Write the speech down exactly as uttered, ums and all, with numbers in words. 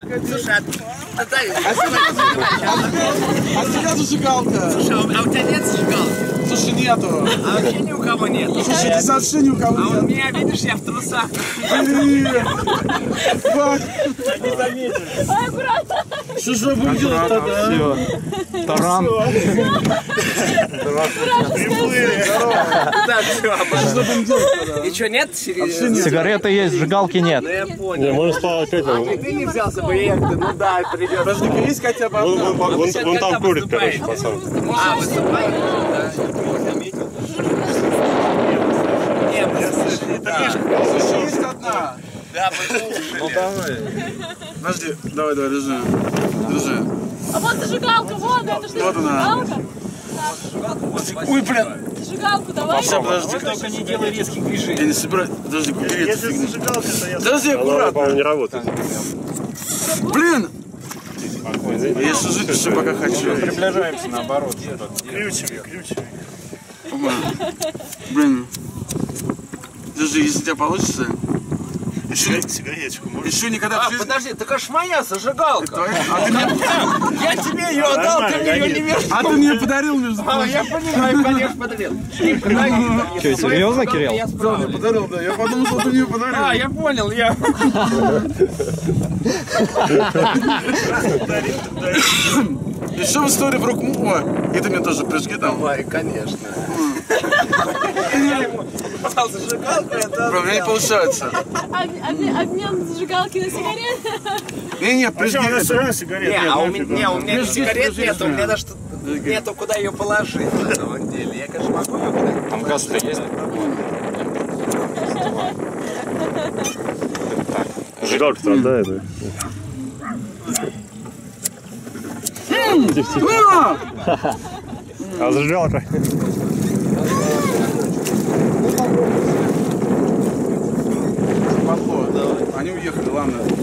Слушай, а дай. А тебя зажигалка? Слушай, а у тебя нет зажигалки? Слушай, нету. А вообще ни у кого нет. Слушай, ты вообще ни у кого нет. А у меня, видишь, я в трусах. Блин. Фак. Не заметили. Ой, аккуратно. Что же будем делать тогда? Все. Таран. Приплыли. Да, все, Что будем делать тогда? и что, нет? Сигареты есть, сжигалки нет. Ну я понял. Не, можно сплавать к этому. Ты не взялся бы, я ну да, придется. Подожди-ка, есть хотя бы Вон, одна? вон, вон, вон там курит, короче, пацан. А, выступаете? Да. Не, мы слышали, да. Слушай, есть одна. Да, мы слушали. Ну давай. Подожди, давай, давай, держи. Держи. А вот зажигалка, вот, это что, Вот она. зажигалка? Ой, блин. Зажигалку давай. Сейчас, подожди. Только не делай резких движений. Я не собираюсь. Подожди, убери эту Если фигню. зажигалка, то я... Подожди, Она, по-моему, аккуратно. не работает. Блин. Я еще жить еще пока хочу. Приближаемся наоборот. Ключами, ключами. Опа. Блин. Держи, если у тебя получится. Еще, Сигареточку можно? еще никогда А, в жизни... подожди, так аж моя зажигалка. Твоя? А ты мне, Я тебе ее отдал, ты мне ее не вернешь. а ты мне подарил, между А, прочим. я понимаю, конечно, подарил. Шипка, дай мне. Что, серьезно, Кирилл? Я справлю. Подарил, да. Я подумал, что ты мне подарил. А, я понял, я... Еще в истории про Кмуа. И ты мне тоже прижги там. Давай, конечно. Я ему дал зажигалку, это... Бро, у меня не получается. Обмен, обмен зажигалки на сигареты. Не-не, прижги. Причем у нас это. все равно сигарет Не, нет, а у нафиг меня, он. у меня Подожди, сигарет подожди, нету, у меня подожди. даже нету, куда ее положить на самом деле. Я, конечно, могу ее куда-нибудь Там газ-то есть? Зажигалка-то отдает, да? А! А зажигалка? Пошло. Они уехали, ладно.